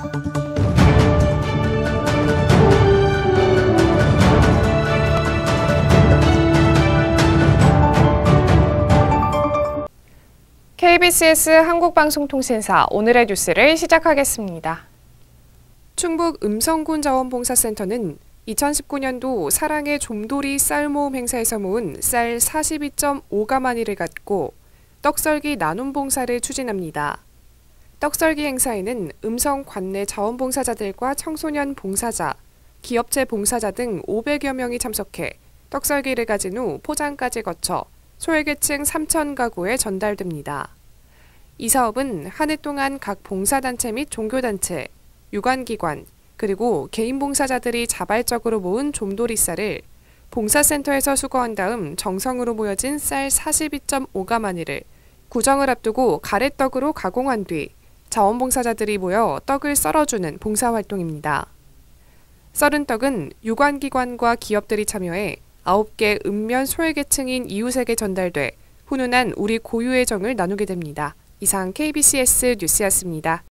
KBCS 한국방송통신사 오늘의 뉴스를 시작하겠습니다. 충북 음성군 자원봉사센터는 2019년도 사랑의 좀돌이 쌀 모음 행사에서 모은 쌀 42.5가마니를 갖고 떡썰기 나눔 봉사를 추진합니다. 떡썰기 행사에는 음성 관내 자원봉사자들과 청소년 봉사자, 기업체 봉사자 등 500여 명이 참석해 떡썰기를 가진 후 포장까지 거쳐 소외계층 3,000가구에 전달됩니다. 이 사업은 한 해 동안 각 봉사단체 및 종교단체, 유관기관, 그리고 개인 봉사자들이 자발적으로 모은 좀돌이 쌀을 봉사센터에서 수거한 다음 정성으로 모여진 쌀 42.5가마니를 구정을 앞두고 가래떡으로 가공한 뒤 자원봉사자들이 모여 떡을 썰어주는 봉사활동입니다. 썰은 떡은 유관기관과 기업들이 참여해 9개 읍면 소외계층인 이웃에게 전달돼 훈훈한 우리 고유의 정을 나누게 됩니다. 이상 KBCS 뉴스였습니다.